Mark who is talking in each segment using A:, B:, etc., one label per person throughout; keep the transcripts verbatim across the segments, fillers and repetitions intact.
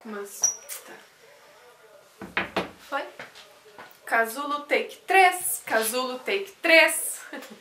A: Mas, tá. Foi? Casulo take três, casulo take três.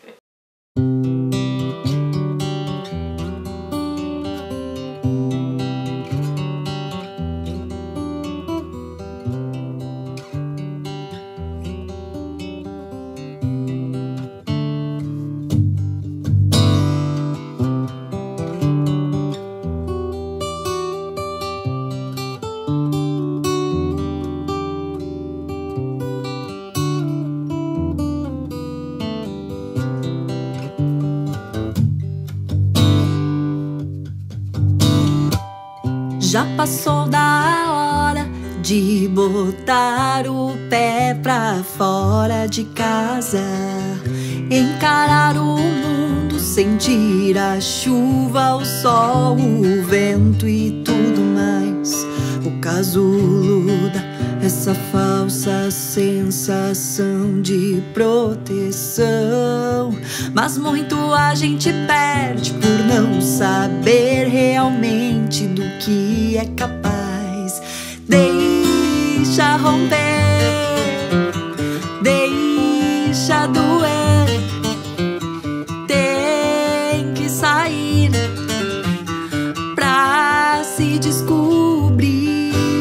B: Já passou da hora de botar o pé pra fora de casa, encarar o mundo, sentir a chuva, o sol, o vento e tudo mais. O casulo dá essa falsa sensação de proteção, mas muito a gente perde por não saber realmente do que é capaz. Deixa romper, deixa doer, tem que sair pra se descobrir.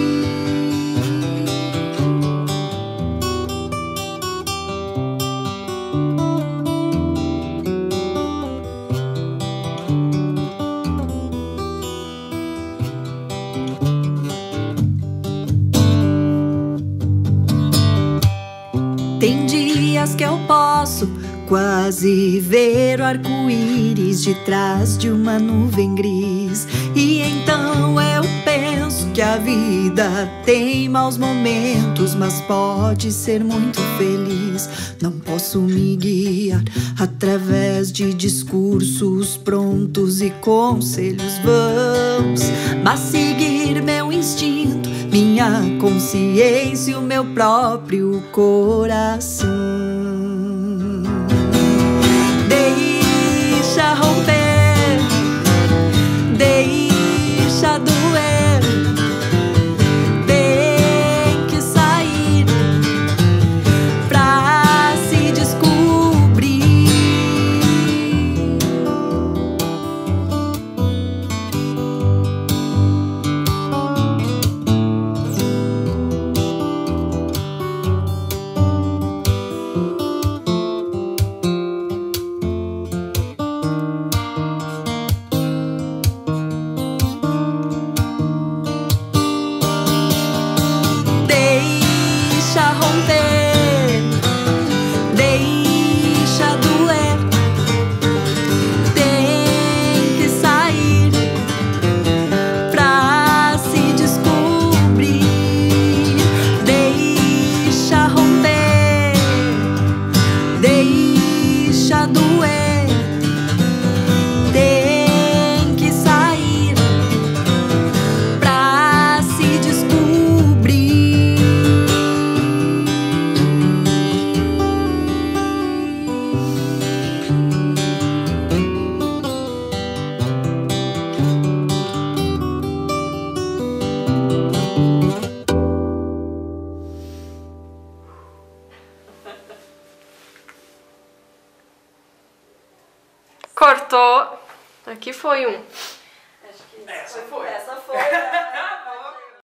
B: Tem dias que eu posso quase ver o arco-íris de trás de uma nuvem gris, e então eu penso que a vida tem maus momentos, mas pode ser muito feliz. Não posso me guiar através de discursos prontos e conselhos vãos, mas seguir meu instinto, minha consciência e o meu próprio coração. Deixa romper, deixa doer, tem que sair pra se descobrir. Deixa romper, deixa doer, tem que sair pra se descobrir. Deixa romper, deixa doer, tem que sair pra se descobrir.
A: Cortou. Aqui foi um.
C: Acho que
D: Essa
C: foi,
D: foi.
C: essa foi.